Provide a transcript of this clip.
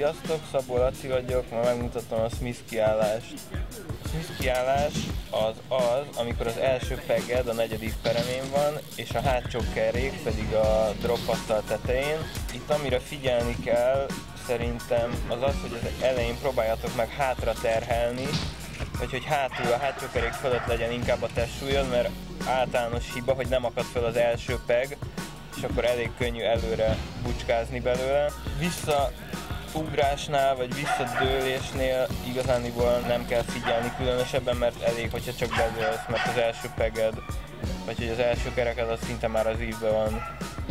Sziasztok, Szabó Laci vagyok, ma megmutatom a Smith kiállást. A Smith kiállás az, amikor az első pegged a negyedik peremén van, és a hátsó kerék pedig a drop asztal tetején. Itt amire figyelni kell, szerintem az, hogy az elején próbáljatok meg hátra terhelni, vagy hogy hátul a hátsó kerék fölött legyen inkább a testsúlyod, mert általános hiba, hogy nem akad fel az első peg, és akkor elég könnyű előre bucskázni belőle. Visszaugrásnál vagy visszadőlésnél igazániból nem kell figyelni különösebben, mert elég, hogyha csak bedőlsz, mert az első peged, vagy hogy az első kereked az szinte már az ívben van.